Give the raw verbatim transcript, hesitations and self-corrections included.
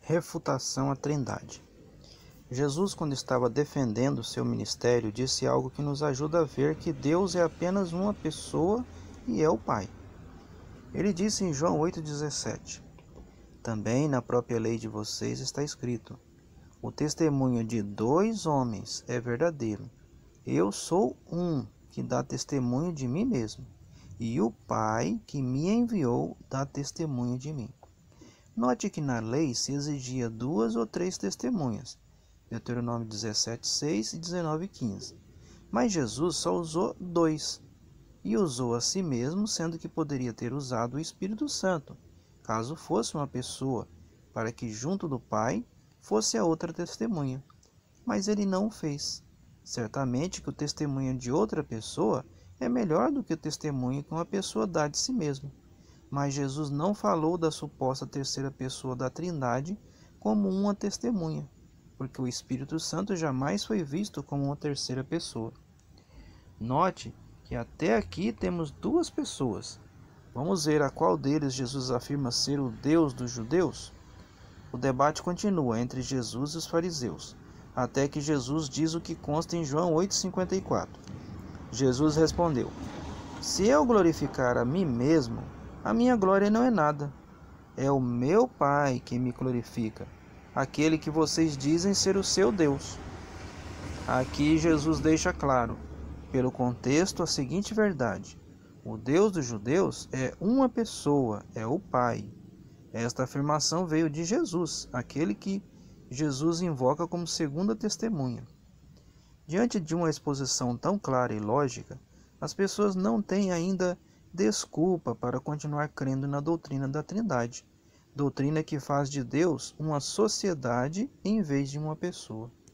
Refutação à Trindade. Jesus, quando estava defendendo seu ministério, disse algo que nos ajuda a ver que Deus é apenas uma pessoa e é o Pai. Ele disse em João oito, dezessete: Também na própria lei de vocês está escrito: o testemunho de dois homens é verdadeiro. Eu sou um que dá testemunho de mim mesmo, e o Pai que me enviou dá testemunho de mim. Note que na lei se exigia duas ou três testemunhas, Deuteronômio dezessete, seis e dezenove, quinze. Mas Jesus só usou dois, e usou a si mesmo, sendo que poderia ter usado o Espírito Santo, caso fosse uma pessoa, para que junto do Pai fosse a outra testemunha. Mas ele não o fez. Certamente que o testemunho de outra pessoa é melhor do que o testemunho que uma pessoa dá de si mesma. Mas Jesus não falou da suposta terceira pessoa da Trindade como uma testemunha, porque o Espírito Santo jamais foi visto como uma terceira pessoa. Note que até aqui temos duas pessoas. Vamos ver a qual deles Jesus afirma ser o Deus dos judeus? O debate continua entre Jesus e os fariseus, até que Jesus diz o que consta em João oito, cinquenta e quatro. Jesus respondeu: Se eu glorificar a mim mesmo, a minha glória não é nada. É o meu Pai que me glorifica, aquele que vocês dizem ser o seu Deus. Aqui Jesus deixa claro, pelo contexto, a seguinte verdade: o Deus dos judeus é uma pessoa, é o Pai. Esta afirmação veio de Jesus, aquele que Jesus invoca como segunda testemunha. Diante de uma exposição tão clara e lógica, as pessoas não têm ainda desculpa para continuar crendo na doutrina da Trindade, doutrina que faz de Deus uma sociedade em vez de uma pessoa.